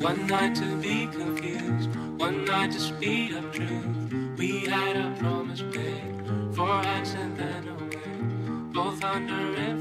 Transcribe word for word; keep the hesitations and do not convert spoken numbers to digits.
One night to be confused, one night to speed up truth. We had a promise made, four acts and then away, both under